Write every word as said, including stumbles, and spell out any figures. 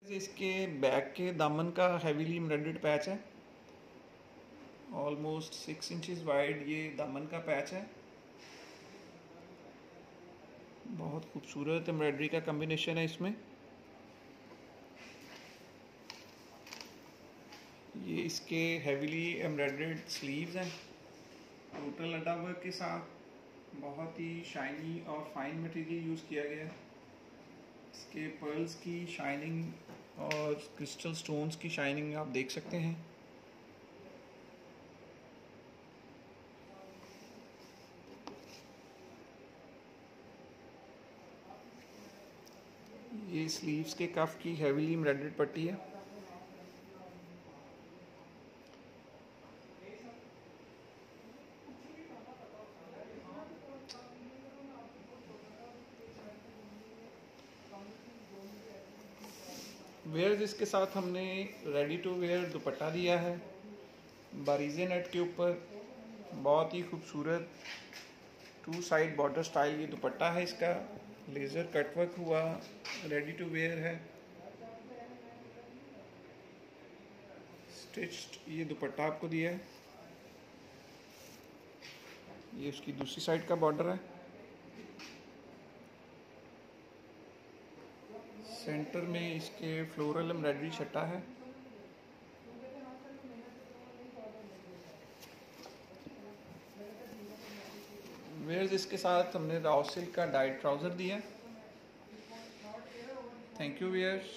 इसके बैक के दामन का हैवीली एम्ब्रॉयडर्ड पैच है। ऑलमोस्ट सिक्स इंचेस वाइड ये दामन का पैच है। बहुत खूबसूरत एम्ब्रॉयडरी का कॉम्बिनेशन है इसमें। ये इसके हैवीली एम्ब्रॉयडर्ड स्लीव्स हैं टोटल अड्डा वर्क के साथ। बहुत ही शाइनी और फाइन मटेरियल यूज़ किया गया है। इसके पर्ल्स की शाइनिंग और क्रिस्टल स्टोन्स की शाइनिंग आप देख सकते हैं। ये स्लीव्स के कफ की हैवीली एम्ब्रॉयडर्ड पट्टी है। वेयर्स इसके साथ हमने रेडी टू वेयर दुपट्टा दिया है बारीजे नेट के ऊपर। बहुत ही खूबसूरत टू साइड बॉर्डर स्टाइल ये दुपट्टा है इसका। लेज़र कटवर्क हुआ रेडी टू वेयर है। स्टिच्ड ये दुपट्टा आपको दिया है। ये उसकी दूसरी साइड का बॉर्डर है। सेंटर में इसके फ्लोरल एम्ब्रॉयडरी छट्टा है। वेयर्स इसके साथ हमने राव सिल्क का डाइट ट्राउज़र दिया। Thank you wears.